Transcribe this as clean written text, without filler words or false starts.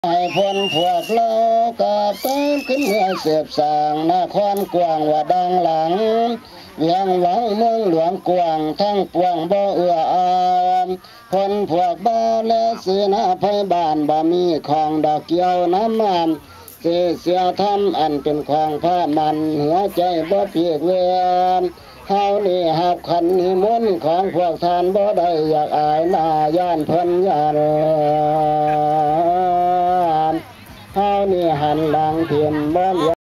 ให้พ้นพวกเรากับต้นขึ้นเมื่อเสียบสางนครกว้างว่าดังหลังเวียงหวังเมืองหลวงกว้างทั้งปวงบ่เอื้ออามพ้นพวกบ้าและสีนาไพบ้านบ่มีของดอกเกี่ยวน้ำมันเสียทำอันเป็นของผ้ามันหัวใจบ่เพียกเวียนเฮานี่หับขันนิมนต์ของพวกท่านบ่ได้อยากอายหน้าย่านเพิ่นย่านเฮานี่หันหลังเทียมบ่เหลียว